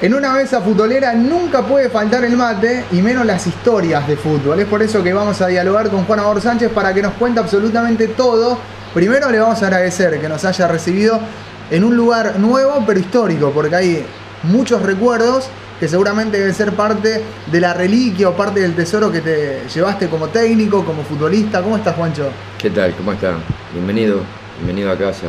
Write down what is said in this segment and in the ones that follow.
En una mesa futbolera nunca puede faltar el mate y menos las historias de fútbol. Es por eso que vamos a dialogar con Juan Amor Sánchez para que nos cuente absolutamente todo. Primero le vamos a agradecer que nos haya recibido en un lugar nuevo pero histórico, porque hay muchos recuerdos que seguramente deben ser parte de la reliquia o parte del tesoro que te llevaste como técnico, como futbolista. ¿Cómo estás, Juancho? ¿Qué tal? ¿Cómo están? Bienvenido a casa.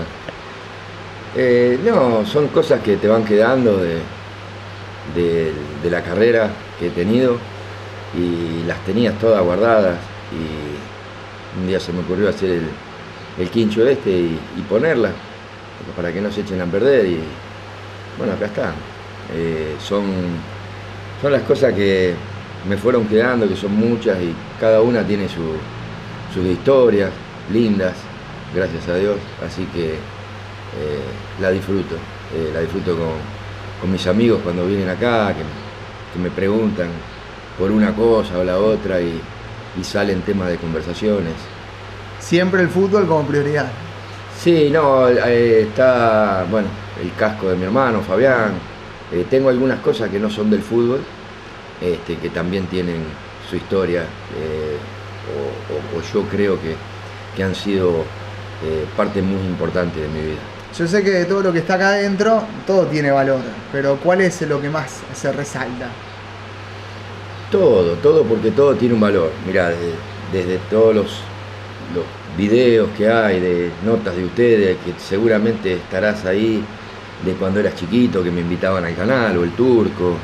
No, son cosas que te van quedando de la carrera que he tenido y las tenías todas guardadas y un día se me ocurrió hacer el quincho y ponerlas para que no se echen a perder y bueno, acá están. Son las cosas que me fueron quedando, que son muchas y cada una tiene sus historias lindas, gracias a Dios, así que la disfruto con mis amigos cuando vienen acá, que me preguntan por una cosa o la otra y salen temas de conversaciones. Siempre el fútbol como prioridad. Sí, no, está, bueno, el casco de mi hermano, Fabián. Tengo algunas cosas que no son del fútbol, que también tienen su historia, o yo creo que han sido parte muy importante de mi vida. Yo sé que de todo lo que está acá adentro, todo tiene valor, pero ¿cuál es lo que más se resalta? Todo, porque todo tiene un valor. Mirá, desde todos los videos que hay, de notas de ustedes, que seguramente estarás ahí, de cuando eras chiquito, que me invitaban al canal, o el Turco,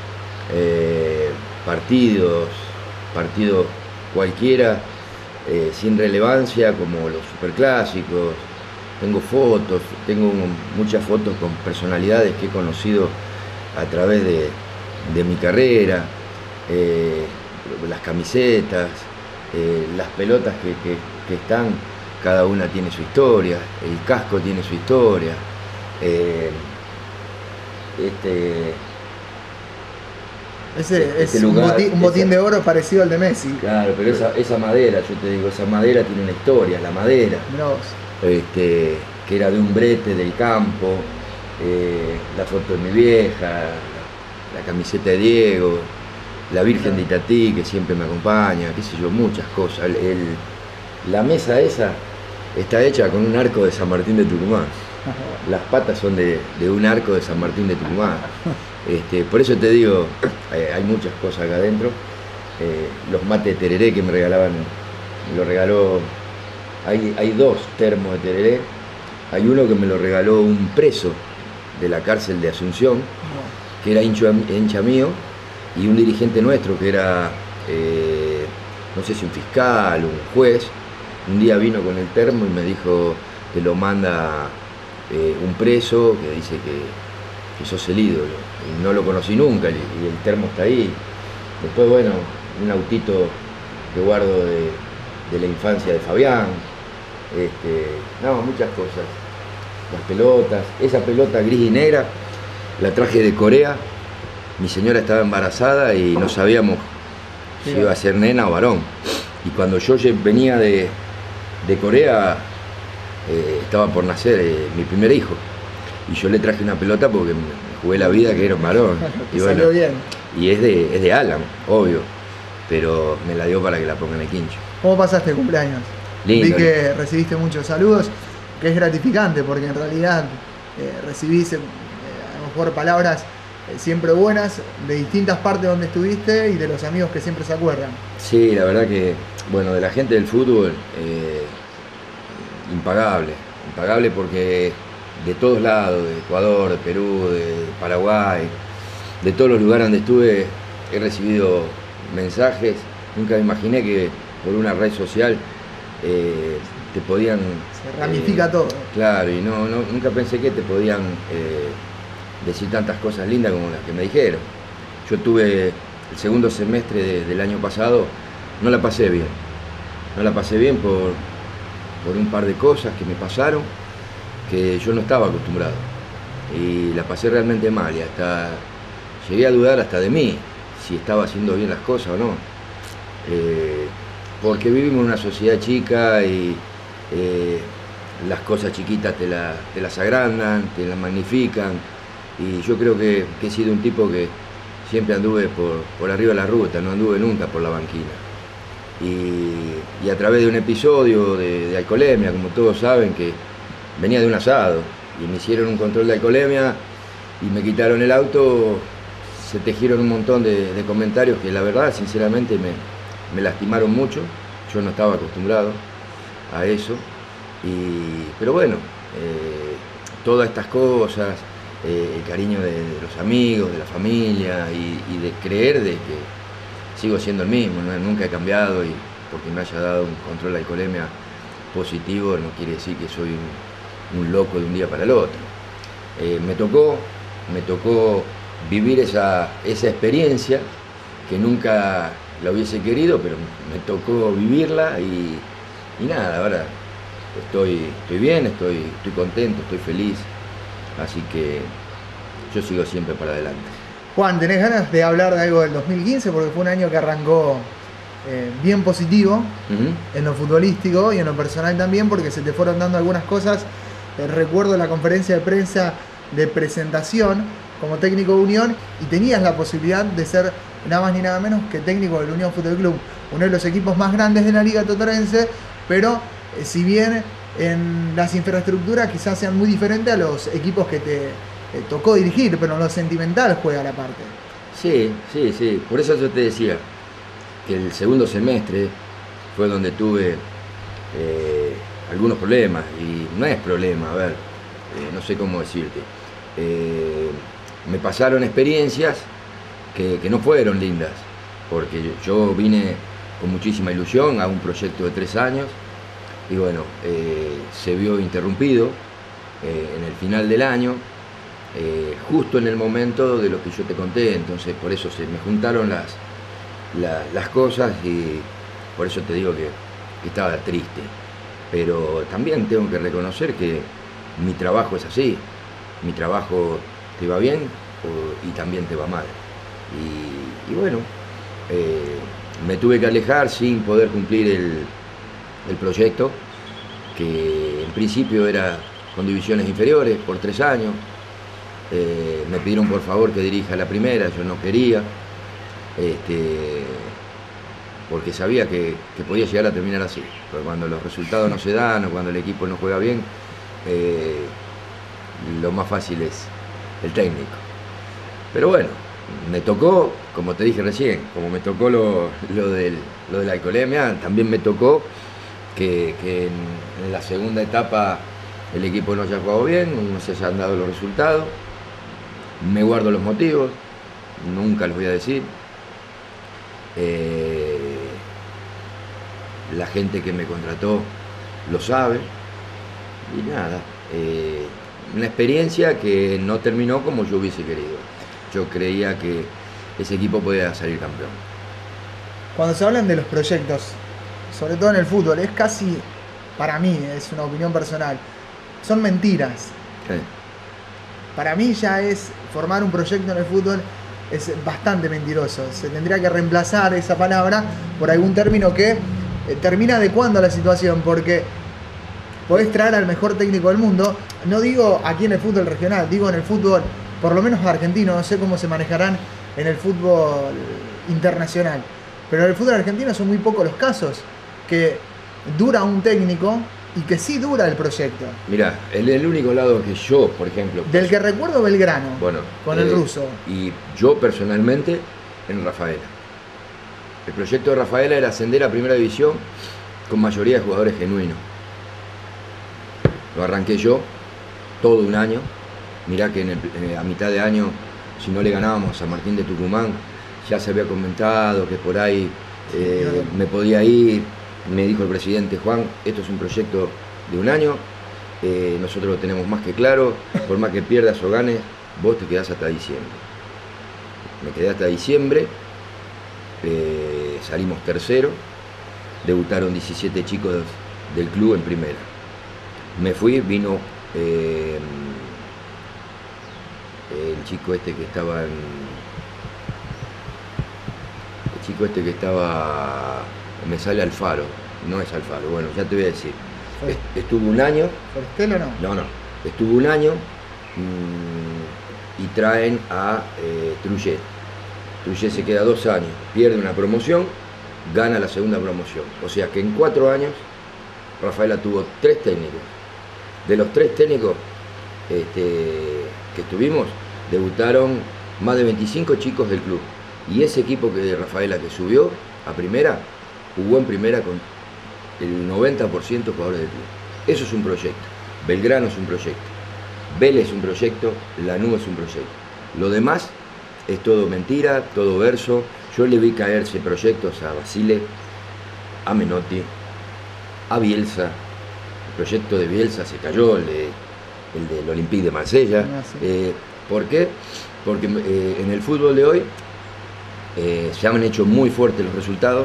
partidos cualquiera, sin relevancia, como los superclásicos. Tengo fotos, tengo muchas fotos con personalidades que he conocido a través de mi carrera, las camisetas, las pelotas que están, cada una tiene su historia, el casco tiene su historia. Es lugar, un botín de oro parecido al de Messi. Claro, pero esa madera, yo te digo, esa madera tiene una historia, la madera. Mirá vos. Que era de un brete del campo, la foto de mi vieja, la camiseta de Diego, la Virgen de Itatí que siempre me acompaña, qué sé yo, muchas cosas. La mesa esa está hecha con un arco de San Martín de Tucumán. Las patas son de un arco de San Martín de Tucumán. Por eso te digo, hay muchas cosas acá adentro. Los mates de tereré que me regalaban, me lo regaló. Hay dos termos de tereré. Hay uno que me lo regaló un preso de la cárcel de Asunción, que era hincha mío, y un dirigente nuestro que era, no sé si un fiscal o un juez. Un día vino con el termo y me dijo que lo manda un preso que dice que sos el ídolo. Y no lo conocí nunca y el termo está ahí. Después, bueno, un autito que guardo de la infancia de Fabián. No, muchas cosas. Las pelotas, esa pelota gris y negra la traje de Corea. Mi señora estaba embarazada y no sabíamos si iba a ser nena o varón. Y cuando yo venía de Corea, estaba por nacer mi primer hijo. Y yo le traje una pelota porque me jugué la vida que era un varón. Y bueno, salió bien. Y es de Alan, obvio, pero me la dio para que la ponga en el quincho. ¿Cómo pasaste el cumpleaños? Lindo. Vi que recibiste muchos saludos, que es gratificante porque en realidad recibís a lo mejor palabras siempre buenas de distintas partes donde estuviste y de los amigos que siempre se acuerdan. Sí, la verdad que, bueno, de la gente del fútbol, impagable porque de todos lados, de Ecuador, de Perú, de Paraguay, de todos los lugares donde estuve, he recibido mensajes. Nunca me imaginé que por una red social te podían... Se ramifica todo. Claro, y nunca pensé que te podían decir tantas cosas lindas como las que me dijeron. Yo tuve el segundo semestre del año pasado, no la pasé bien. No la pasé bien por un par de cosas que me pasaron que yo no estaba acostumbrado. Y la pasé realmente mal y hasta llegué a dudar hasta de mí, si estaba haciendo bien las cosas o no. Porque vivimos en una sociedad chica y las cosas chiquitas te las agrandan, te las magnifican. Y yo creo que he sido un tipo que siempre anduve por arriba de la ruta, no anduve nunca por la banquina. Y a través de un episodio de alcoholemia, como todos saben, que venía de un asado y me hicieron un control de alcoholemia y me quitaron el auto, se tejieron un montón de comentarios que la verdad, sinceramente, me lastimaron mucho. Yo no estaba acostumbrado a eso. Pero bueno, todas estas cosas, el cariño de los amigos, de la familia y de creer de que sigo siendo el mismo, ¿no? Nunca he cambiado, y porque me haya dado un control de alcoholemia positivo no quiere decir que soy un loco de un día para el otro. Me tocó vivir esa experiencia que nunca la hubiese querido, pero me tocó vivirla y nada, ahora estoy bien, estoy contento, estoy feliz, así que yo sigo siempre para adelante. Juan, ¿tenés ganas de hablar de algo del 2015? Porque fue un año que arrancó bien positivo en lo futbolístico y en lo personal también, porque se te fueron dando algunas cosas. Recuerdo la conferencia de prensa de presentación como técnico de Unión y tenías la posibilidad de ser nada más ni nada menos que técnico del Unión Fútbol Club, uno de los equipos más grandes de la Liga Totorense, pero si bien en las infraestructuras quizás sean muy diferentes a los equipos que te tocó dirigir, pero en lo sentimental juega la parte. Sí, por eso yo te decía que el segundo semestre fue donde tuve algunos problemas, y no es problema, a ver, no sé cómo decirte. Me pasaron experiencias que no fueron lindas, porque yo vine con muchísima ilusión a un proyecto de 3 años y bueno, se vio interrumpido en el final del año, justo en el momento de lo que yo te conté. Entonces por eso se me juntaron las cosas y por eso te digo que estaba triste. Pero también tengo que reconocer que mi trabajo es así, mi trabajo te va bien y también te va mal. Y bueno, me tuve que alejar sin poder cumplir el proyecto, que en principio era con divisiones inferiores por 3 años. Me pidieron por favor que dirija la primera, yo no quería, porque sabía que podía llegar a terminar así, porque cuando los resultados no se dan o cuando el equipo no juega bien, lo más fácil es el técnico. Pero bueno, me tocó, como te dije recién, como me tocó lo de la alcoholemia, también me tocó que en la segunda etapa el equipo no haya jugado bien, no se hayan dado los resultados. Me guardo los motivos, nunca los voy a decir. La gente que me contrató lo sabe. Y nada, una experiencia que no terminó como yo hubiese querido. Yo creía que ese equipo podía salir campeón. Cuando se hablan de los proyectos, sobre todo en el fútbol, es casi, para mí, es una opinión personal, son mentiras. Sí. Para mí ya es formar un proyecto en el fútbol, es bastante mentiroso. Se tendría que reemplazar esa palabra por algún término que termina adecuando a la situación, porque podés traer al mejor técnico del mundo, no digo aquí en el fútbol regional, digo en el fútbol, por lo menos argentino, no sé cómo se manejarán en el fútbol internacional, pero en el fútbol argentino son muy pocos los casos que dura un técnico y que sí dura el proyecto. Mirá, el único lado que yo, por ejemplo... Del que recuerdo Belgrano, bueno, con el ruso. Y yo personalmente en Rafaela. El proyecto de Rafaela era ascender a primera división con mayoría de jugadores genuinos. Lo arranqué yo, todo un año. Mirá que a mitad de año, si no le ganábamos a San Martín de Tucumán, ya se había comentado que por ahí me podía ir. Me dijo el presidente: Juan, esto es un proyecto de un año, nosotros lo tenemos más que claro, por más que pierdas o ganes, vos te quedás hasta diciembre. Me quedé hasta diciembre, salimos tercero, debutaron 17 chicos del club en primera. Me fui, vino el chico este que estaba el chico este que estaba, me sale Alfaro, no es Alfaro, bueno, ya te voy a decir. Estuvo un año. ¿Forestelo no? No, estuvo un año, y traen a Trullet. Trullet se queda 2 años, pierde una promoción, gana la segunda promoción. O sea que en 4 años Rafaela tuvo 3 técnicos. De los 3 técnicos que tuvimos, debutaron más de 25 chicos del club. Y ese equipo de Rafaela que subió a primera, jugó en primera con el 90% de jugadores del club. Eso es un proyecto. Belgrano es un proyecto. Vélez es un proyecto. Lanús es un proyecto. Lo demás es todo mentira, todo verso. Yo le vi caerse proyectos a Basile, a Menotti, a Bielsa. El proyecto de Bielsa se cayó, el del Olympique de Marsella. Sí. ¿Por qué? Porque en el fútbol de hoy se han hecho muy fuertes los resultados,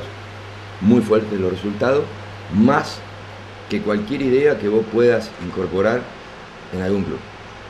más que cualquier idea que vos puedas incorporar en algún club.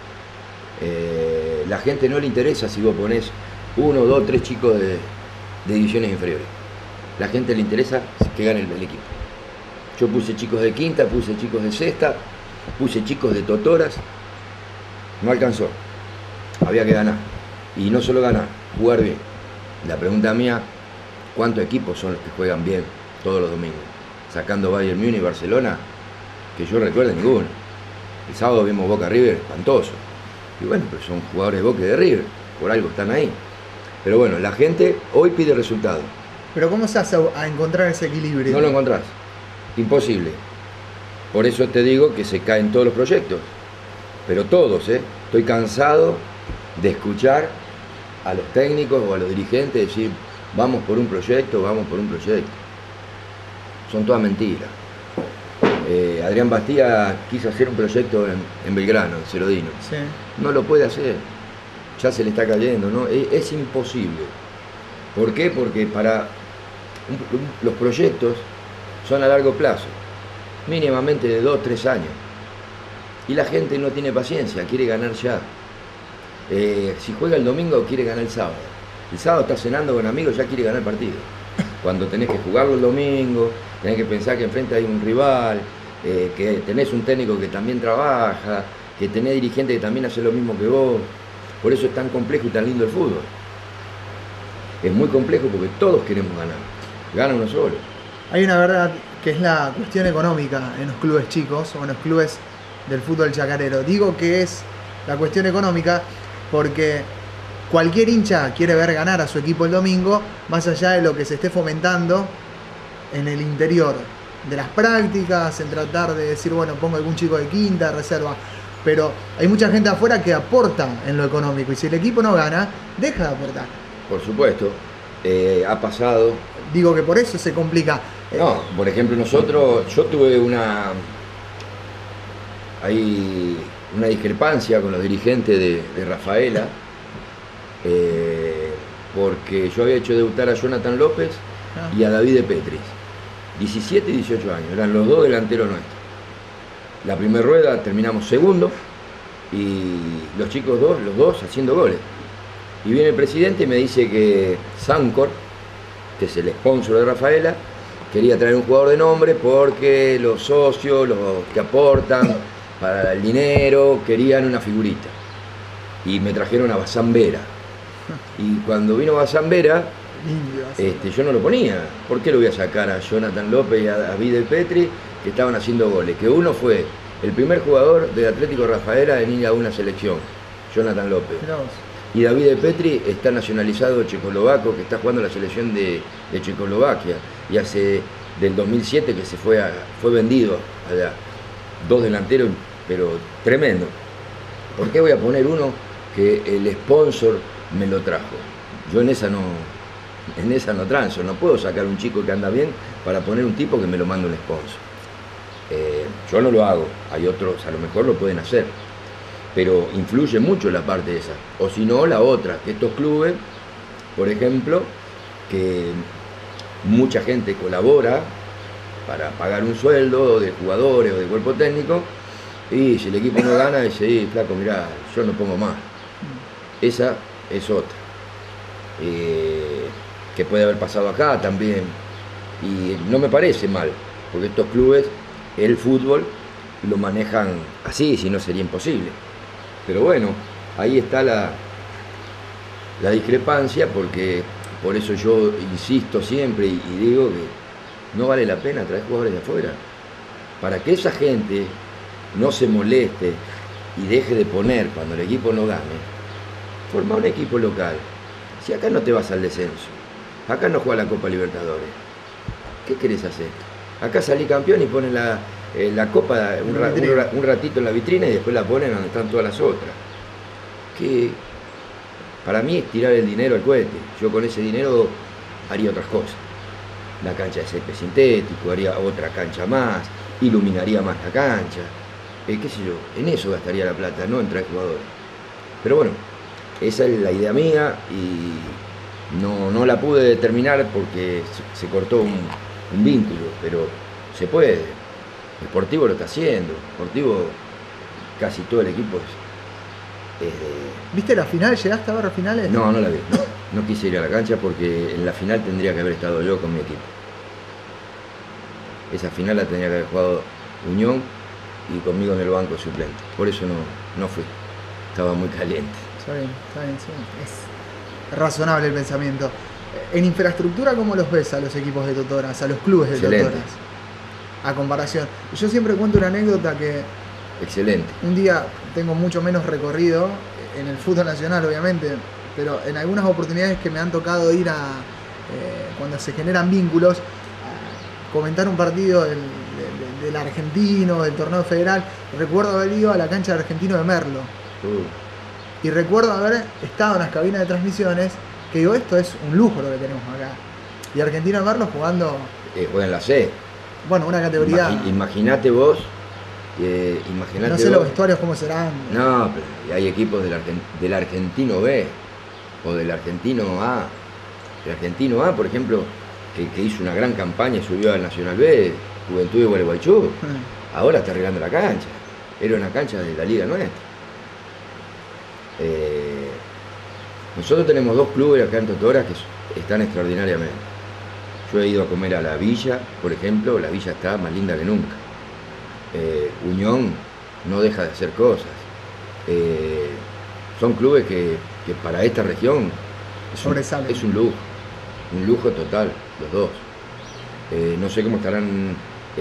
La gente no le interesa si vos ponés 1, 2, 3 chicos de divisiones inferiores. La gente le interesa que gane el equipo. Yo puse chicos de quinta, puse chicos de sexta, puse chicos de totoras. No alcanzó. Había que ganar. Y no solo ganar, jugar bien. La pregunta mía, ¿cuántos equipos son los que juegan bien todos los domingos? Sacando Bayern Múnich y Barcelona, que yo recuerde ninguno. El sábado vimos Boca River, espantoso. Y bueno, pero son jugadores de Boca y de River, por algo están ahí. Pero bueno, la gente hoy pide resultados. Pero ¿cómo se hace a encontrar ese equilibrio? No lo encontrás. Imposible. Por eso te digo que se caen todos los proyectos. Pero todos, Estoy cansado de escuchar a los técnicos o a los dirigentes decir, vamos por un proyecto, vamos por un proyecto. Son todas mentiras. Adrián Bastía quiso hacer un proyecto en Belgrano, en Cerodino. Sí. No lo puede hacer. Ya se le está cayendo, ¿no? Es imposible. ¿Por qué? Porque los proyectos son a largo plazo, mínimamente de 2, 3 años. Y la gente no tiene paciencia, quiere ganar ya. Si juega el domingo, quiere ganar el sábado. El sábado está cenando con amigos, ya quiere ganar el partido. Cuando tenés que jugarlo el domingo, tenés que pensar que enfrente hay un rival, que tenés un técnico que también trabaja, que tenés dirigente que también hace lo mismo que vos. Por eso es tan complejo y tan lindo el fútbol. Es muy complejo porque todos queremos ganar. Gana uno solo. Hay una verdad que es la cuestión económica en los clubes chicos o en los clubes del fútbol chacarero. Digo que es la cuestión económica porque cualquier hincha quiere ver ganar a su equipo el domingo, más allá de lo que se esté fomentando en el interior de las prácticas, en tratar de decir, bueno, pongo algún chico de quinta, reserva. Pero hay mucha gente afuera que aporta en lo económico y si el equipo no gana, deja de aportar. Por supuesto, ha pasado. Digo que por eso se complica. No, por ejemplo, yo tuve una discrepancia con los dirigentes de Rafaela, porque yo había hecho debutar a Jonathan López y a David de Petris, 17 y 18 años, eran los 2 delanteros nuestros. La primera rueda terminamos segundo y los chicos los dos haciendo goles. Y viene el presidente y me dice que Sancor, que es el sponsor de Rafaela, quería traer un jugador de nombre porque los socios, los que aportan para el dinero, querían una figurita. Y me trajeron a Bazambera. Y cuando vino Bazambera, yo no lo ponía. ¿Por qué lo voy a sacar a Jonathan López y a David de Petri, que estaban haciendo goles? Que uno fue el primer jugador del Atlético Rafaela en ir a una selección, Jonathan López. Y David de Petri está nacionalizado checoslovaco, que está jugando en la selección de Checoslovaquia. Y hace del 2007 que fue vendido allá. 2 delanteros, pero tremendo. ¿Por qué voy a poner uno que el sponsor me lo trajo? Yo en esa no transo, no puedo sacar un chico que anda bien para poner un tipo que me lo manda un sponsor. Yo no lo hago, hay otros a lo mejor lo pueden hacer, pero influye mucho la parte esa. O si no, la otra, que estos clubes, por ejemplo, que mucha gente colabora para pagar un sueldo de jugadores o de cuerpo técnico, y si el equipo no gana, dice, flaco, mirá, yo no pongo más. Esa es otra. Que puede haber pasado acá también. Y no me parece mal, porque estos clubes, el fútbol, lo manejan así, si no sería imposible. Pero bueno, ahí está la discrepancia, porque por eso yo insisto siempre y digo que no vale la pena traer jugadores de afuera. Para que esa gente no se moleste y deje de poner cuando el equipo no gane, forma un equipo local. Si acá no te vas al descenso, acá no juega la Copa Libertadores, ¿qué querés hacer? Acá salí campeón y ponen la Copa un ratito en la vitrina y después la ponen donde están todas las otras. Que para mí es tirar el dinero al cohete. Yo con ese dinero haría otras cosas. La cancha de césped sintético, haría otra cancha más, iluminaría más la cancha, qué sé yo, en eso gastaría la plata, no en traer jugadores. Pero bueno, esa es la idea mía y no la pude determinar porque se cortó un vínculo, pero se puede. El Sportivo lo está haciendo, el Sportivo casi todo el equipo es de... ¿Viste la final? ¿Llegaste a ver las finales? No la vi, no quise ir a la cancha porque en la final tendría que haber estado yo con mi equipo. Esa final la tendría que haber jugado Unión y conmigo en el banco suplente. Por eso no fui. Estaba muy caliente. Está bien. Es razonable el pensamiento. En infraestructura, ¿cómo los ves a los equipos de Totoras, a los clubes de Excelente. Totoras? A comparación. Yo siempre cuento una anécdota que Excelente. un día tengo mucho menos recorrido en el fútbol nacional, obviamente, pero en algunas oportunidades que me han tocado ir cuando se generan vínculos, comentar un partido del Argentino, del torneo federal. Recuerdo haber ido a la cancha de Argentino de Merlo. Y recuerdo haber estado en las cabinas de transmisiones, que digo, esto es un lujo lo que tenemos acá. Y Argentino de Merlo jugando... Juega en la C. Bueno, una categoría... Imagínate vos... Imaginate no sé los vestuarios cómo serán. No, pero hay equipos del Argentino B o del Argentino A. El Argentino A, por ejemplo, que hizo una gran campaña y subió al Nacional B, Juventud de Gualeguaychú, ahora está arreglando la cancha. Era una cancha de la liga nuestra. Nosotros tenemos dos clubes acá en Totoras que están extraordinariamente. Yo he ido a comer a la Villa, por ejemplo, la Villa está más linda que nunca. Unión no deja de hacer cosas. Son clubes que para esta región es un lujo total, los dos. No sé cómo estarán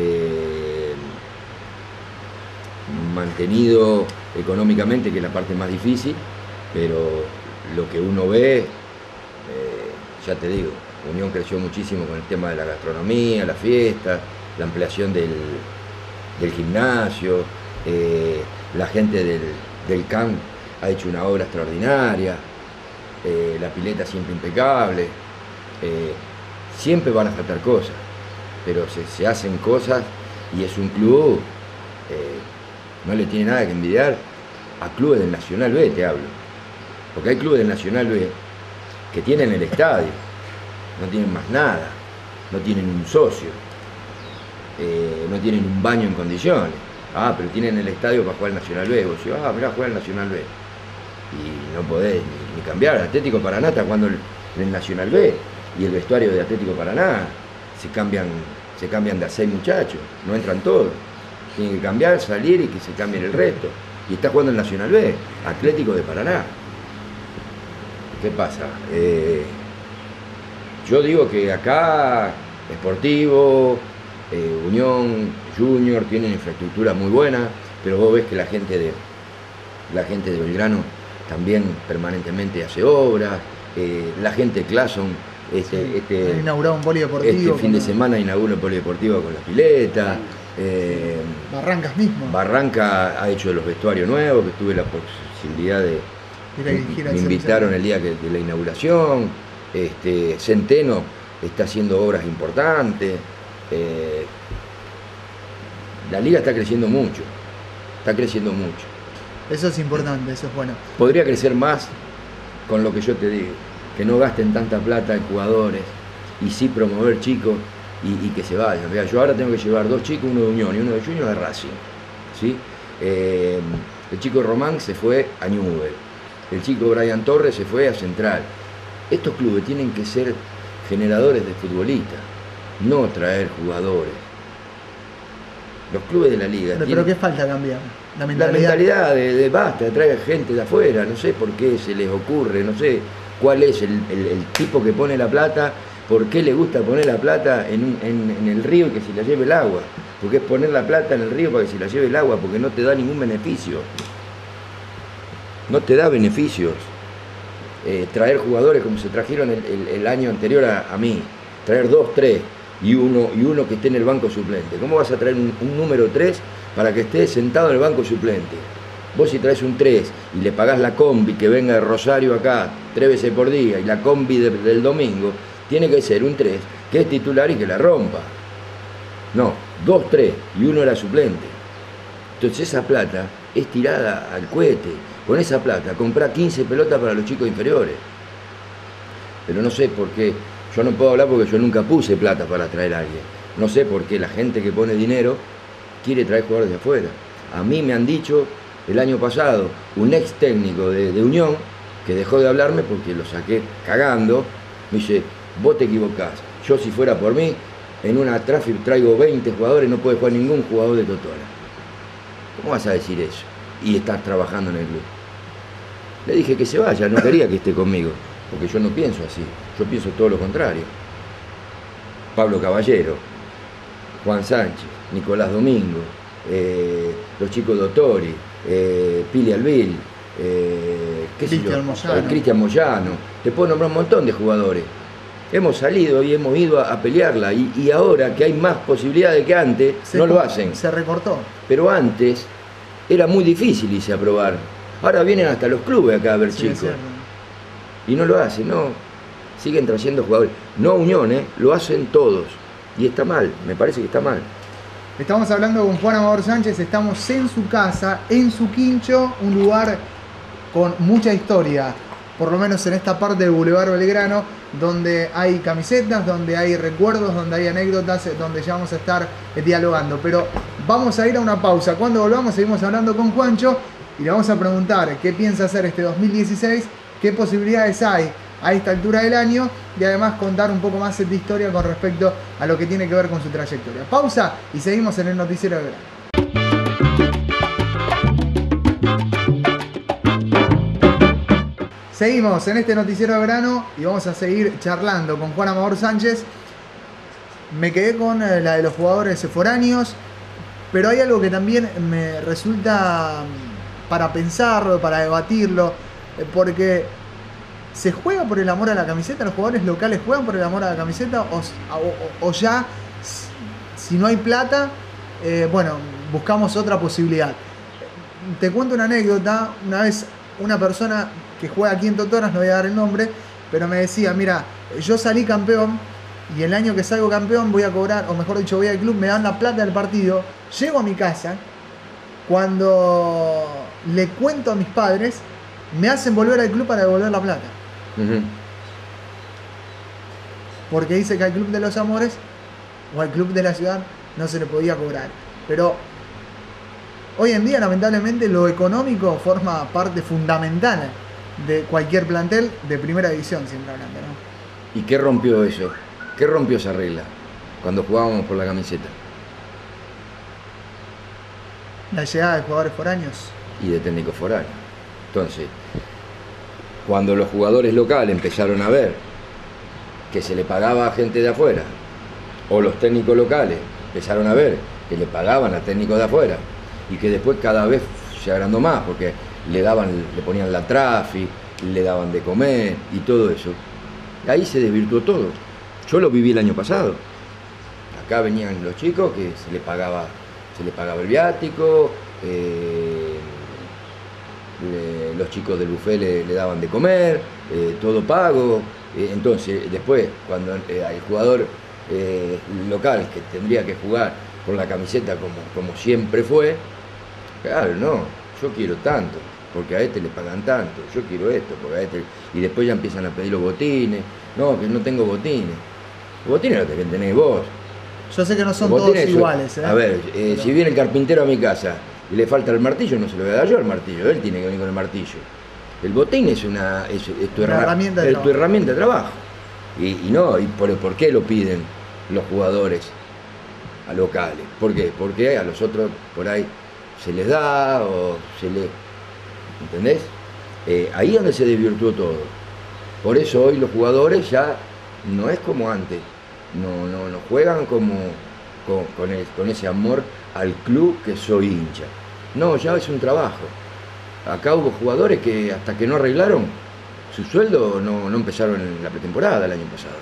mantenidos económicamente, que es la parte más difícil, pero lo que uno ve, ya te digo, Unión creció muchísimo con el tema de la gastronomía, la fiesta, la ampliación del gimnasio, la gente del CAM ha hecho una obra extraordinaria, la pileta siempre impecable, siempre van a faltar cosas, pero se hacen cosas y es un club, no le tiene nada que envidiar a clubes del Nacional B, te hablo, porque hay clubes del Nacional B que tienen el estadio, no tienen más nada, no tienen un socio. No tienen un baño en condiciones. Pero tienen el estadio para jugar el Nacional B. Vos decís, mirá, juega el Nacional B. Y no podés ni cambiar. Atlético Paraná está jugando el Nacional B. Y el vestuario de Atlético Paraná se cambian de a 6 muchachos. No entran todos. Tienen que cambiar, salir y que se cambien el resto. Y está jugando el Nacional B. Atlético de Paraná. ¿Qué pasa? Yo digo que acá, Sportivo, Unión, Junior tienen infraestructura muy buena, pero vos ves que la gente de Belgrano también permanentemente hace obras, la gente de Clason ha inaugurado un polideportivo. Este fin de semana inaugura un polideportivo con la pileta. Barrancas mismo. Barranca ha hecho los vestuarios nuevos, que tuve la posibilidad de... Me invitaron el día de la inauguración. Centeno está haciendo obras importantes. La liga está creciendo mucho. Eso es importante, eso es bueno. Podría crecer más con lo que yo te digo, que no gasten tanta plata en jugadores y sí promover chicos y que se vayan. Vea, yo ahora tengo que llevar 2 chicos, uno de Unión y uno de Junior de Racing, ¿sí? El chico Román se fue a Newell, el chico Brian Torres se fue a Central. Estos clubes tienen que ser generadores de futbolistas, no traer jugadores. Los clubes de la liga ¿Pero qué falta cambiar? La mentalidad de basta, de traer gente de afuera, no sé por qué se les ocurre, no sé, cuál es el tipo que pone la plata, por qué le gusta poner la plata en el río y que se la lleve el agua. Porque es poner la plata en el río para que se la lleve el agua, porque no te da ningún beneficio. No te da beneficios. Traer jugadores como se trajeron el año anterior a mí, traer 2, 3 y uno que esté en el banco suplente. ¿Cómo vas a traer un número 3 para que esté sentado en el banco suplente? Vos si traes un 3 y le pagás la combi que venga de Rosario acá 3 veces por día y la combi del domingo, tiene que ser un 3 que es titular y que la rompa. No, 2, 3 y uno era suplente. Entonces esa plata es tirada al cohete. Con esa plata comprá 15 pelotas para los chicos inferiores. Pero no sé por qué, yo no puedo hablar porque yo nunca puse plata para traer a alguien. No sé por qué la gente que pone dinero quiere traer jugadores de afuera. A mí me han dicho el año pasado, un ex técnico de Unión, que dejó de hablarme porque lo saqué cagando, me dice, vos te equivocás. Yo si fuera por mí, en una Traffic traigo 20 jugadores, no puede jugar ningún jugador de Totora. ¿Cómo vas a decir eso? Y estar trabajando en el club. Le dije que se vaya, no quería que esté conmigo, porque yo no pienso así, yo pienso todo lo contrario. Pablo Caballero, Juan Sánchez, Nicolás Domingo, los chicos Dottori, Pili Albil, Cristian Moyano, te puedo nombrar un montón de jugadores. Hemos salido y hemos ido a pelearla y ahora que hay más posibilidades que antes, no lo hacen. Se recortó. Pero antes era muy difícil irse a probar. Ahora vienen hasta los clubes acá a ver chicos. Y no lo hacen, no. Siguen trayendo jugadores. No Unión, lo hacen todos. Y está mal, me parece que está mal. Estamos hablando con Juan Amador Sánchez, estamos en su casa, en su quincho, un lugar con mucha historia, por lo menos en esta parte del Boulevard Belgrano, donde hay camisetas, donde hay recuerdos, donde hay anécdotas, donde ya vamos a estar dialogando. Pero vamos a ir a una pausa. Cuando volvamos seguimos hablando con Juancho y le vamos a preguntar qué piensa hacer este 2016, qué posibilidades hay a esta altura del año y además contar un poco más de historia con respecto a lo que tiene que ver con su trayectoria. Pausa y seguimos en el Noticiero de Verano. Seguimos en este Noticiero de Verano y vamos a seguir charlando con Juan Amador Sánchez. Me quedé con la de los jugadores foráneos, pero hay algo que también me resulta para pensarlo, para debatirlo, porque ¿se juega por el amor a la camiseta? ¿Los jugadores locales juegan por el amor a la camiseta? ¿O ya, si no hay plata, bueno, buscamos otra posibilidad? Te cuento una anécdota. Una vez una persona que juega aquí en Totoras, no voy a dar el nombre, pero me decía, mira, yo salí campeón y el año que salgo campeón voy a cobrar, o mejor dicho, voy al club, me dan la plata del partido, llego a mi casa, cuando le cuento a mis padres, me hacen volver al club para devolver la plata. Porque dice que al Club de los Amores o al Club de la Ciudad no se le podía cobrar. Pero hoy en día, lamentablemente, lo económico forma parte fundamental de cualquier plantel de primera división, siempre hablando, ¿no? ¿Y qué rompió eso? ¿Qué rompió esa regla cuando jugábamos por la camiseta? La llegada de jugadores foráneos. Y de técnicos foráneos. Entonces, cuando los jugadores locales empezaron a ver que se le pagaba a gente de afuera, o los técnicos locales empezaron a ver que le pagaban a técnicos de afuera, y que después cada vez se agrandó más, porque le ponían la trafi, le daban de comer y todo eso. Ahí se desvirtuó todo. Yo lo viví el año pasado. Acá venían los chicos que se les pagaba el viático, los chicos del buffet le daban de comer, todo pago. Entonces, después, cuando el jugador local que tendría que jugar con la camiseta como siempre fue, claro, no, yo quiero tanto, porque a este le pagan tanto, yo quiero esto, porque a este... Y después ya empiezan a pedir los botines, no, que no tengo botines. Los botines los tenés vos. Yo sé que no son todos iguales. A ver, si viene el carpintero a mi casa y le falta el martillo, no se lo voy a dar yo el martillo, él tiene que venir con el martillo. El botín es tu herramienta de trabajo. ¿Por qué lo piden los jugadores a locales? ¿Por qué? Porque a los otros por ahí se les da o se les... ¿Entendés? Ahí es donde se desvirtuó todo. Por eso hoy los jugadores ya no es como antes, no juegan como con ese amor al club que soy hincha. No, ya es un trabajo. Acá hubo jugadores que hasta que no arreglaron su sueldo no empezaron en la pretemporada el año pasado.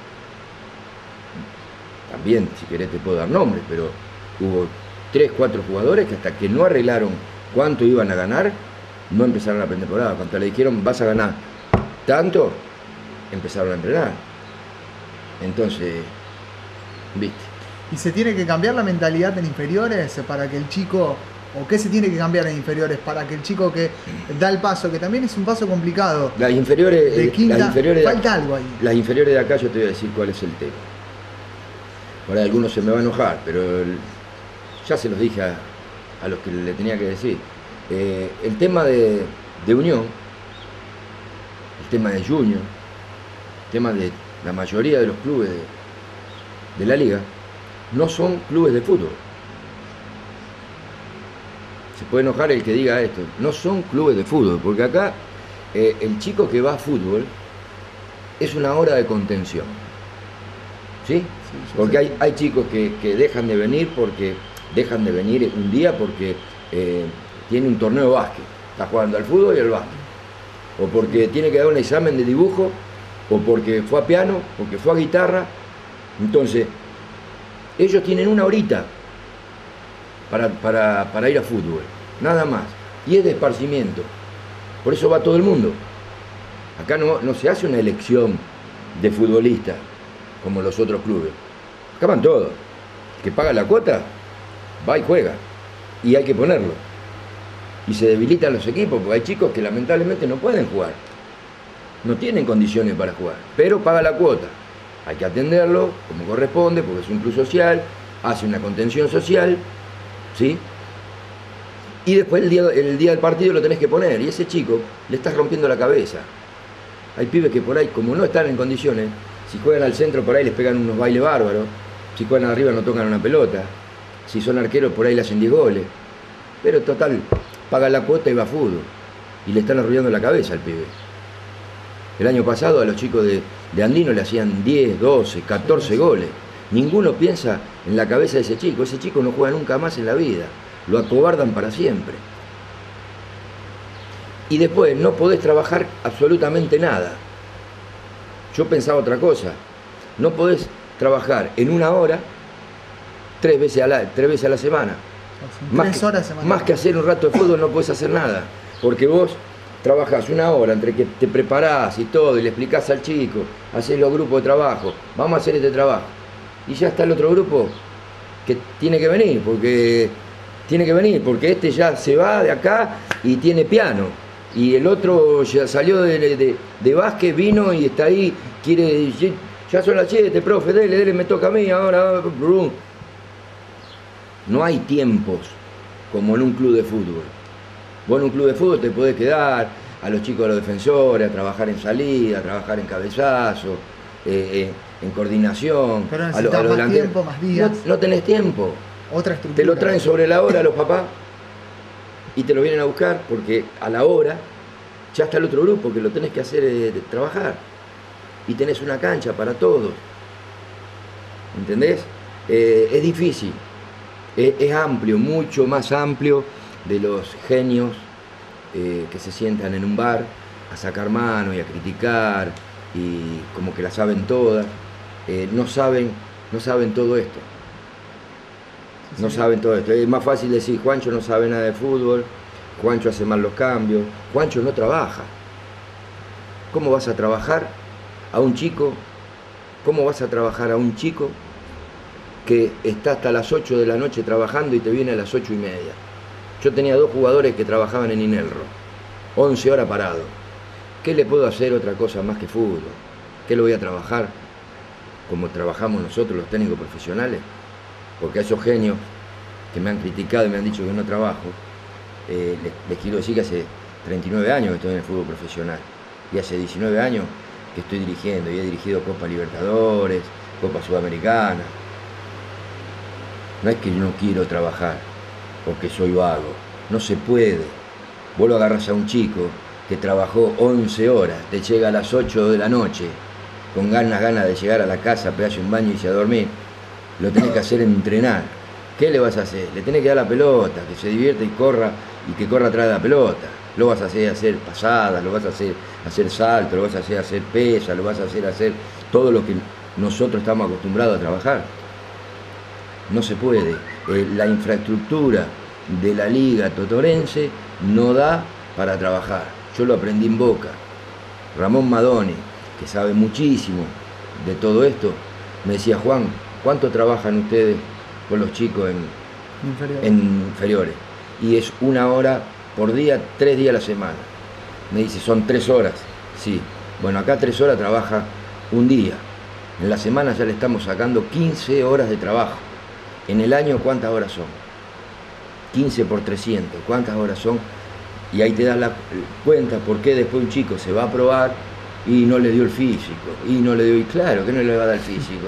También, si querés, te puedo dar nombres, pero hubo 3, 4 jugadores que hasta que no arreglaron cuánto iban a ganar, no empezaron la pretemporada. Cuando le dijeron vas a ganar tanto, empezaron a entrenar. Entonces, viste. ¿Y se tiene que cambiar la mentalidad en inferiores para que el chico, o qué se tiene que cambiar en inferiores para que el chico que da el paso, que también es un paso complicado, Las inferiores, de quinta, falta de, algo ahí? Las inferiores de acá yo te voy a decir cuál es el tema. Por ahí algunos se me va a enojar, pero ya se los dije a los que le tenía que decir. El tema de Unión, el tema de Junior, el tema de la mayoría de los clubes de la liga, no son clubes de fútbol. Se puede enojar el que diga esto, no son clubes de fútbol, porque acá el chico que va a fútbol es una hora de contención. ¿Sí? Sí, porque hay chicos que dejan de venir un día porque tiene un torneo de básquet, está jugando al fútbol y al básquet, o porque tiene que dar un examen de dibujo, o porque fue a piano, porque fue a guitarra. Entonces, ellos tienen una horita para ir a fútbol, nada más, y es de esparcimiento. Por eso va todo el mundo. Acá no se hace una elección de futbolistas como los otros clubes. Acá van todos. El que paga la cuota va y juega, y hay que ponerlo. Y se debilitan los equipos, porque hay chicos que lamentablemente no pueden jugar, no tienen condiciones para jugar, pero paga la cuota. Hay que atenderlo como corresponde, porque es un club social, hace una contención social, ¿sí? Y después el día del partido lo tenés que poner, y ese chico le estás rompiendo la cabeza. Hay pibes que por ahí, como no están en condiciones, si juegan al centro por ahí les pegan unos bailes bárbaros, si juegan arriba no tocan una pelota, si son arqueros por ahí le hacen 10 goles, pero total, paga la cuota y va a fútbol, y le están arruinando la cabeza al pibe. El año pasado a los chicos de Andino le hacían 10, 12, 14 goles. Ninguno piensa en la cabeza de ese chico no juega nunca más en la vida, lo acobardan para siempre. Y después no podés trabajar absolutamente nada. Yo pensaba otra cosa, no podés trabajar en una hora 3 veces a la semana. Más que hacer un rato de fútbol no podés hacer nada, porque vos trabajás una hora entre que te preparás y todo, y le explicás al chico, hacés los grupos de trabajo, vamos a hacer este trabajo, y ya está el otro grupo que tiene que venir, porque este ya se va de acá y tiene piano, y el otro ya salió de básquet, vino y está ahí, ya son las 7, profe, dele, me toca a mí, ahora, brum. No hay tiempos como en un club de fútbol. Vos en un club de fútbol te podés quedar a los chicos de los defensores, a trabajar en salida, a trabajar en cabezazo, en coordinación. Pero necesitas más tiempo, más días. No tenés tiempo. Otra estructura. Te lo traen sobre la hora los papás y te lo vienen a buscar porque a la hora ya está el otro grupo que lo tenés que hacer trabajar. Y tenés una cancha para todos. ¿Entendés? Es difícil. Es amplio, mucho más amplio de los genios que se sientan en un bar a sacar mano y a criticar y como que la saben todas. No saben todo esto. No saben todo esto. Es más fácil decir, Juancho no sabe nada de fútbol, Juancho hace mal los cambios, Juancho no trabaja. ¿Cómo vas a trabajar a un chico? ¿Cómo vas a trabajar a un chico que está hasta las 8 de la noche trabajando y te viene a las 8:30? Yo tenía 2 jugadores que trabajaban en Inelro, 11 horas parado. ¿Qué le puedo hacer otra cosa más que fútbol? ¿Qué lo voy a trabajar como trabajamos nosotros los técnicos profesionales? Porque a esos genios que me han criticado y me han dicho que no trabajo, les quiero decir que hace 39 años que estoy en el fútbol profesional y hace 19 años que estoy dirigiendo y he dirigido Copa Libertadores, Copa Sudamericana. No es que no quiero trabajar porque soy vago, no se puede. Vos lo agarrás a un chico que trabajó 11 horas, te llega a las 8 de la noche, con ganas de llegar a la casa, pegarse un baño y irse a dormir, lo tenés que hacer entrenar. ¿Qué le vas a hacer? Le tenés que dar la pelota, que se divierta y que corra atrás de la pelota. Lo vas a hacer pasadas, lo vas a hacer salto, lo vas a hacer pesa, lo vas a hacer todo lo que nosotros estamos acostumbrados a trabajar. No se puede. La infraestructura de la liga totorense no da para trabajar. Yo lo aprendí en Boca. Ramón Madoni, que sabe muchísimo de todo esto, me decía: Juan, ¿cuánto trabajan ustedes con los chicos en inferiores? Y es 1 hora por día, 3 días a la semana. Me dice: son 3 horas. Sí. Bueno, acá 3 horas trabaja un día. En la semana ya le estamos sacando 15 horas de trabajo. En el año, ¿cuántas horas son? 15 por 300. ¿Cuántas horas son? Y ahí te das la cuenta por qué después un chico se va a probar y no le dio el físico. Y claro que no le va a dar el físico.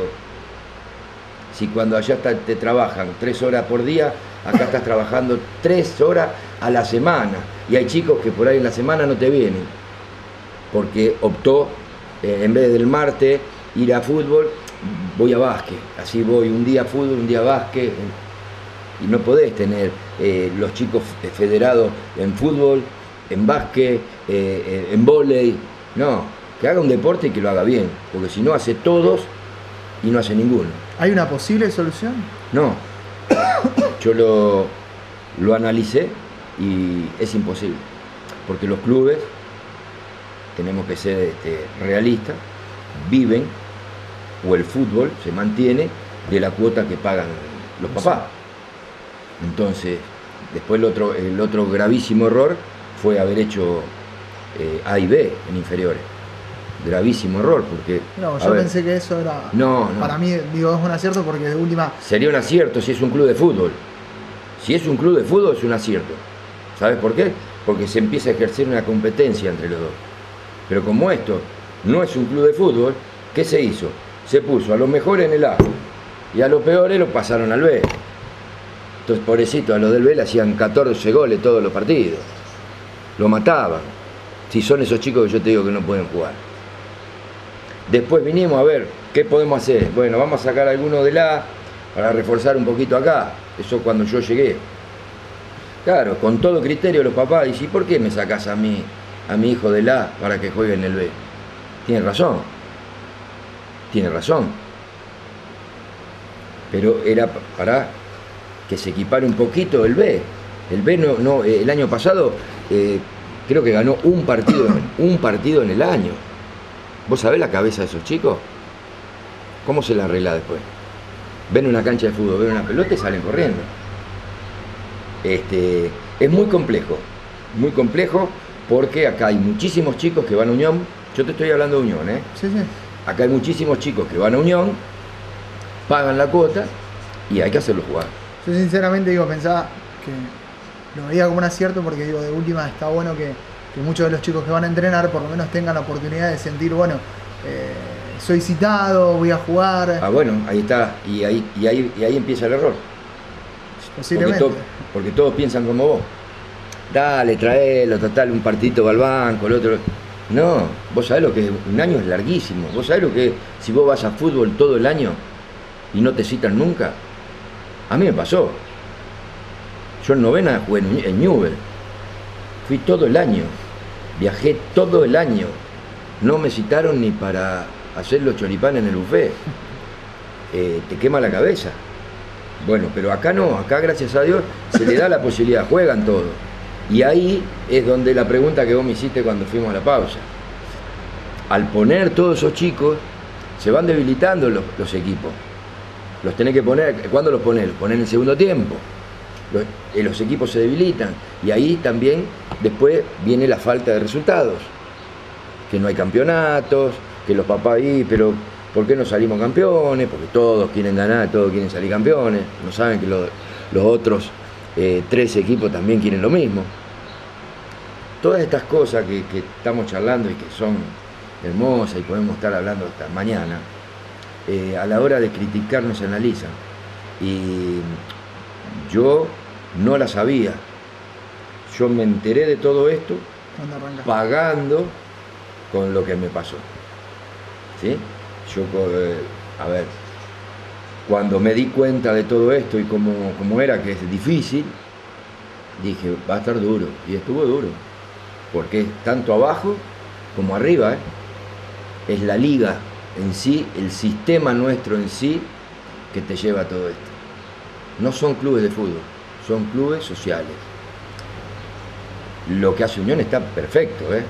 Si cuando allá te trabajan 3 horas por día, acá estás trabajando 3 horas a la semana. Y hay chicos que por ahí en la semana no te vienen, porque optó, en vez del martes, ir a fútbol, voy a básquet. Así voy un día a fútbol, un día a básquet. Y no podés tener los chicos federados en fútbol, en básquet, en vóley. No, que haga un deporte y que lo haga bien, porque si no hace todos y no hace ninguno. ¿Hay una posible solución? No, yo lo analicé y es imposible, porque los clubes, tenemos que ser realistas, viven, o el fútbol se mantiene de la cuota que pagan los papás. Entonces, después el otro gravísimo error fue haber hecho A y B en inferiores. Gravísimo error, porque... No, yo pensé que eso era... No. Para mí, digo, es un acierto porque de última... Sería un acierto si es un club de fútbol. Si es un club de fútbol es un acierto. ¿Sabes por qué? Porque se empieza a ejercer una competencia entre los dos. Pero como esto no es un club de fútbol, ¿qué se hizo? Se puso a los mejores en el A y a los peores los pasaron al B. Entonces, pobrecito, a los del B le hacían 14 goles todos los partidos. Lo mataban. Si son esos chicos que yo te digo que no pueden jugar. Después vinimos a ver qué podemos hacer. Bueno, vamos a sacar algunos del A para reforzar un poquito acá. Eso cuando yo llegué. Claro, con todo criterio los papás dicen: ¿y por qué me sacás a mi hijo del A para que juegue en el B? Tiene razón. Pero era para que se equipare un poquito el B. El B el año pasado creo que ganó un partido en el año. ¿Vos sabés la cabeza de esos chicos? ¿Cómo se la arregla después? Ven una cancha de fútbol, ven una pelota y salen corriendo. Es muy complejo porque acá hay muchísimos chicos que van a Unión. Yo te estoy hablando de Unión, ¿eh? Sí. Acá hay muchísimos chicos que van a Unión, pagan la cuota y hay que hacerlos jugar. Yo sinceramente pensaba que lo veía como un acierto porque de última está bueno que muchos de los chicos que van a entrenar por lo menos tengan la oportunidad de sentir, soy citado, voy a jugar. Ah, bueno, ahí está, y ahí empieza el error. Posiblemente. Porque todos piensan como vos. Dale, traelo, total, un partidito va al banco, el otro... No, vos sabés lo que es, un año es larguísimo. Vos sabés lo que es, si vos vas a fútbol todo el año y no te citan nunca. A mí me pasó. Yo en novena jugué en Newell. Fui todo el año. Viajé todo el año. No me citaron ni para hacer los choripanes en el buffet. Te quema la cabeza. Bueno, pero acá no. Acá, gracias a Dios, se le da la posibilidad. Juegan todos. Y ahí es donde la pregunta que vos me hiciste cuando fuimos a la pausa. Al poner todos esos chicos, se van debilitando los equipos. Los tenés que poner, ¿cuándo los ponés? Los ponés en el segundo tiempo. Los equipos se debilitan. Y ahí también después viene la falta de resultados. Que no hay campeonatos, que los papás ahí, pero ¿por qué no salimos campeones? Porque todos quieren ganar, todos quieren salir campeones. No saben que los otros 3 equipos también quieren lo mismo. Todas estas cosas que estamos charlando y que son hermosas y podemos estar hablando hasta mañana, a la hora de criticar no se analizan. Y yo no la sabía. Yo me enteré de todo esto cuando arrancaste. pagando con lo que me pasó. ¿Sí? Yo, a ver, cuando me di cuenta de todo esto y cómo era, que es difícil, dije, va a estar duro. Y estuvo duro. Porque es tanto abajo como arriba, ¿eh? Es la liga en sí, el sistema nuestro en sí, que te lleva a todo esto. No son clubes de fútbol, son clubes sociales. Lo que hace Unión está perfecto, ¿eh?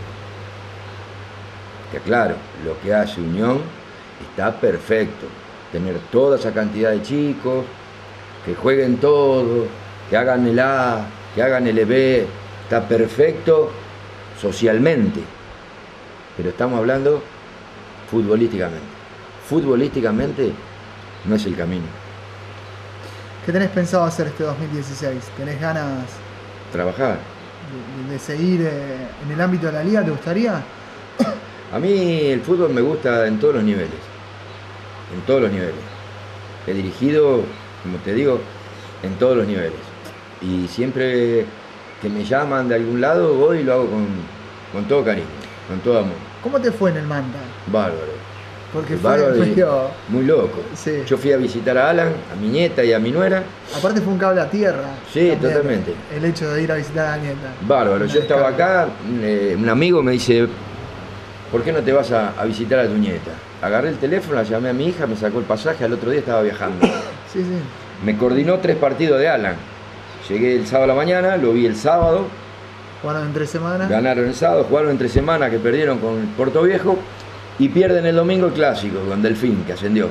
Que claro, lo que hace Unión está perfecto. Tener toda esa cantidad de chicos, que jueguen todo, que hagan el A, que hagan el B, está perfecto socialmente. Pero estamos hablando futbolísticamente. Futbolísticamente no es el camino. ¿Qué tenés pensado hacer este 2016? ¿Tenés ganas Trabajar. de seguir en el ámbito de la liga? ¿Te gustaría? A mí el fútbol me gusta en todos los niveles. En todos los niveles. He dirigido, como te digo, en todos los niveles. Y siempre que me llaman de algún lado, voy y lo hago con todo cariño, con todo amor. ¿Cómo te fue en el Manta? Bárbaro. Porque Bárbaro fue y medio... muy loco. Sí. Yo fui a visitar a Alan, a mi nieta y a mi nuera. Aparte fue un cable a tierra. Sí, también, totalmente. El hecho de ir a visitar a la nieta. Bárbaro. Una Yo estaba descarga. acá, un amigo me dice, ¿por qué no te vas a visitar a tu nieta? Agarré el teléfono, la llamé a mi hija, me sacó el pasaje, al otro día estaba viajando. Sí, sí. Me coordinó 3 partidos de Alan. Llegué el sábado a la mañana, lo vi el sábado, Jugaron en 3 semanas. ganaron el sábado, jugaron entre semana, que perdieron con el Puerto Viejo, y pierden el domingo el clásico con Delfín, que ascendió.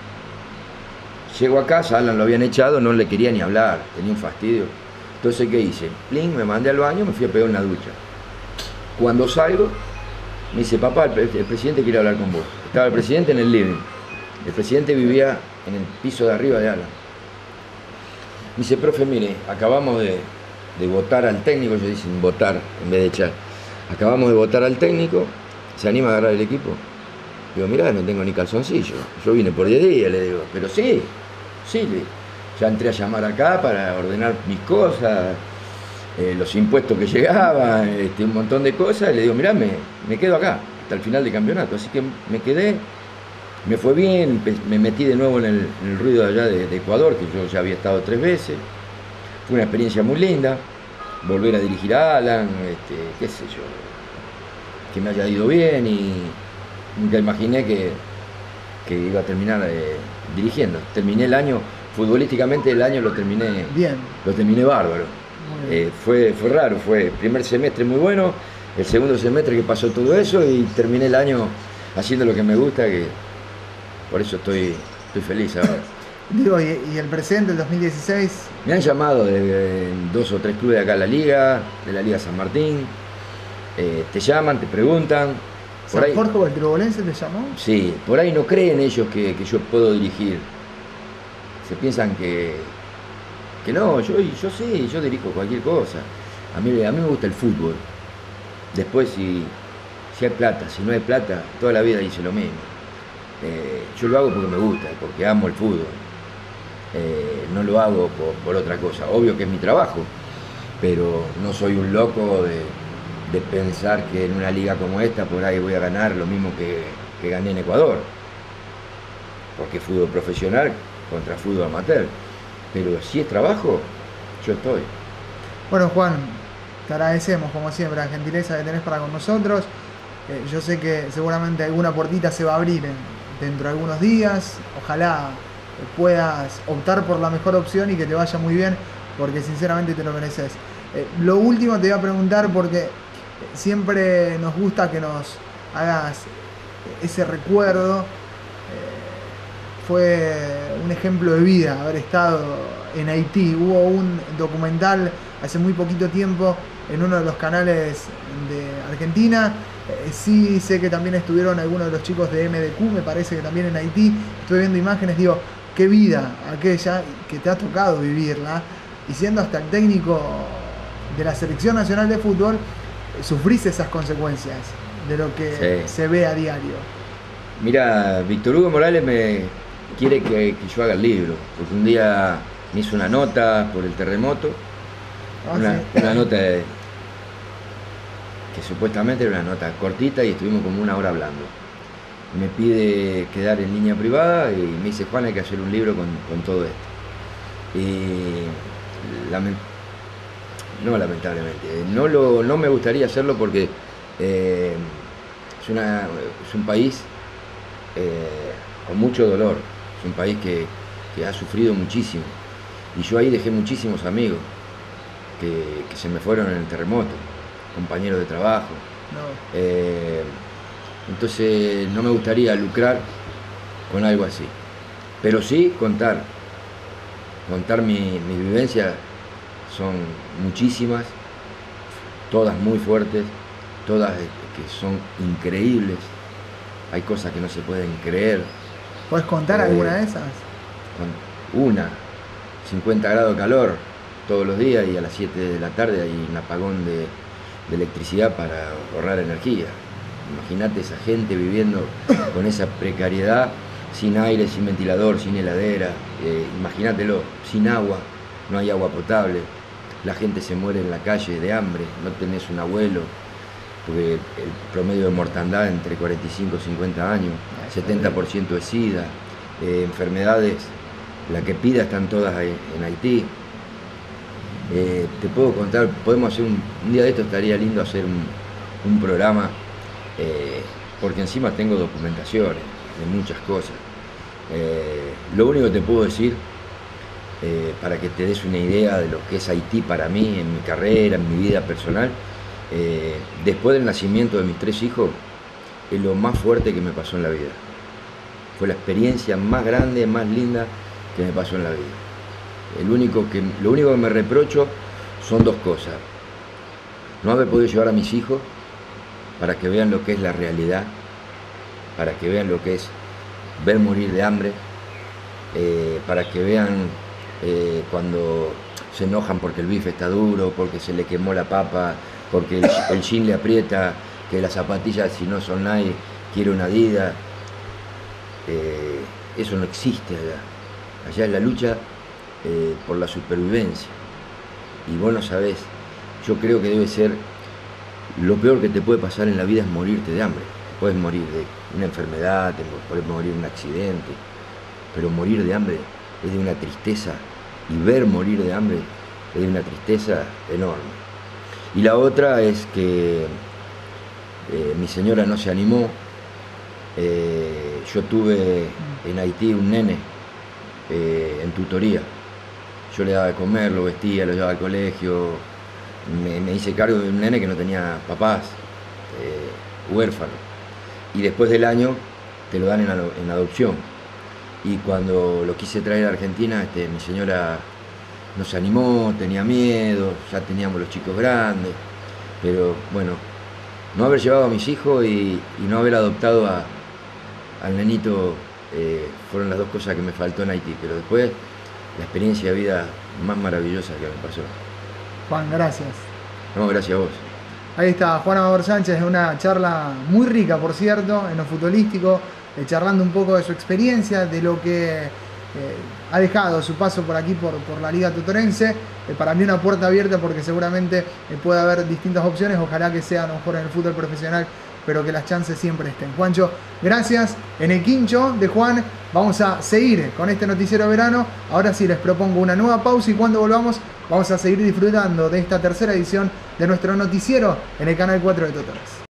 Llego a casa, Alan lo habían echado, no le quería ni hablar, tenía un fastidio. Entonces, ¿qué hice? Plin, me mandé al baño, me fui a pegar una ducha. Cuando salgo, me dice, papá, el presidente quiere hablar con vos. Estaba el presidente en el living. El presidente vivía en el piso de arriba de Alan. Me dice, profe, mire, acabamos de votar al técnico, yo dicen votar en vez de echar. Acabamos de votar al técnico, ¿se anima a agarrar el equipo? Digo, mirá, no tengo ni calzoncillo. Yo vine por 10 días, le digo, pero sí, ya entré a llamar acá para ordenar mis cosas, los impuestos que llegaban, un montón de cosas. Le digo, mirá, me quedo acá hasta el final del campeonato. Así que me quedé, me fue bien, me metí de nuevo en el ruido de allá de Ecuador, que yo ya había estado 3 veces. Fue una experiencia muy linda, volver a dirigir a Alan, qué sé yo, que me haya ido bien, y nunca imaginé que iba a terminar dirigiendo. Terminé el año, futbolísticamente el año lo terminé Bien. Lo terminé bárbaro. Fue raro, fue el primer semestre muy bueno, el segundo semestre que pasó todo eso, y terminé el año haciendo lo que me gusta, que por eso estoy feliz ahora. Digo, y el presente, el 2016, Me han llamado de 2 o 3 clubes de acá de la Liga San Martín. Te llaman, te preguntan. Por ¿San ahí, Jorge o el Turbolense te llamó? sí, por ahí no creen ellos que yo puedo dirigir. Se piensan que no, yo sí, yo dirijo cualquier cosa. A mí me gusta el fútbol. Después si hay plata, si no hay plata, toda la vida hice lo mismo. Yo lo hago porque me gusta, porque amo el fútbol. No lo hago por otra cosa. Obvio que es mi trabajo, pero no soy un loco de pensar que en una liga como esta por ahí voy a ganar lo mismo que gané en Ecuador. Porque es fútbol profesional contra fútbol amateur. Pero si es trabajo, yo estoy. Bueno, Juan, te agradecemos como siempre la gentileza que tenés para con nosotros. Yo sé que seguramente alguna puertita se va a abrir dentro de algunos días. Ojalá puedas optar por la mejor opción y que te vaya muy bien, porque sinceramente te lo mereces. Lo último te voy a preguntar, porque siempre nos gusta que nos hagas ese recuerdo. Fue un ejemplo de vida haber estado en Haití. Hubo un documental hace muy poquito tiempo en uno de los canales de Argentina. Sí sé que también estuvieron algunos de los chicos de MDQ, me parece que también en Haití. Estuve viendo imágenes, digo, qué vida aquella que te ha tocado vivirla. Y siendo hasta el técnico de la Selección Nacional de Fútbol, sufrís esas consecuencias de lo que se ve a diario. Mira, Víctor Hugo Morales me quiere que yo haga el libro, porque un día me hizo una nota por el terremoto, una nota que supuestamente era una nota cortita y estuvimos como una hora hablando. Me pide quedar en línea privada y me dice, Juan, hay que hacer un libro con todo esto. Y no lamentablemente, no me gustaría hacerlo porque es un país con mucho dolor, es un país que ha sufrido muchísimo. Y yo ahí dejé muchísimos amigos que se me fueron en el terremoto, compañeros de trabajo. No. Entonces no me gustaría lucrar con algo así. Pero sí contar mis vivencias, son muchísimas, todas muy fuertes, todas que son increíbles. Hay cosas que no se pueden creer. ¿Puedes contar alguna de esas? 50 grados de calor todos los días y a las 7 de la tarde hay un apagón de electricidad para ahorrar energía. Imagínate esa gente viviendo con esa precariedad, sin aire, sin ventilador, sin heladera, imagínatelo, sin agua, no hay agua potable, la gente se muere en la calle de hambre, no tenés un abuelo, porque el promedio de mortandad entre 45 y 50 años, 70% de SIDA, enfermedades, la que pida están todas en Haití. Te puedo contar, podemos hacer un día de esto, estaría lindo hacer un programa, porque encima tengo documentaciones de muchas cosas. Lo único que te puedo decir, para que te des una idea de lo que es Haití para mí, en mi carrera, en mi vida personal, después del nacimiento de mis 3 hijos, es lo más fuerte que me pasó en la vida. Fue la experiencia más grande, más linda que me pasó en la vida. Lo único que me reprocho son 2 cosas. No haber podido llevar a mis hijos para que vean lo que es la realidad, para que vean lo que es ver morir de hambre, para que vean cuando se enojan porque el bife está duro, porque se le quemó la papa, porque el jean le aprieta, que las zapatillas, si no son Nike, quiere una Adidas. Eso no existe allá. Allá es la lucha por la supervivencia. Y vos no sabés, yo creo que debe ser lo peor que te puede pasar en la vida, es morirte de hambre. Te puedes morir de una enfermedad, te puedes morir de un accidente, pero morir de hambre es de una tristeza, y ver morir de hambre es de una tristeza enorme. Y la otra es que mi señora no se animó. Yo tuve en Haití un nene en tutoría. Yo le daba de comer, lo vestía, lo llevaba al colegio. Me hice cargo de un nene que no tenía papás, huérfano. Y después del año te lo dan en adopción. Y cuando lo quise traer a Argentina, mi señora no se animó, tenía miedo, ya teníamos los chicos grandes. Pero bueno, no haber llevado a mis hijos y no haber adoptado al nenito fueron las 2 cosas que me faltó en Haití. Pero después, la experiencia de vida más maravillosa que me pasó. Juan, gracias. No, gracias a vos. Ahí está Juan Amador Sánchez, una charla muy rica, por cierto, en lo futbolístico, charlando un poco de su experiencia, de lo que ha dejado su paso por aquí, por la Liga Tutorense. Para mí una puerta abierta, porque seguramente puede haber distintas opciones, ojalá que sea a lo mejor en el fútbol profesional, pero que las chances siempre estén. Juancho, gracias. En el quincho de Juan vamos a seguir con este noticiero de verano. Ahora sí les propongo una nueva pausa y cuando volvamos vamos a seguir disfrutando de esta tercera edición de nuestro noticiero en el canal 4 de Tutores.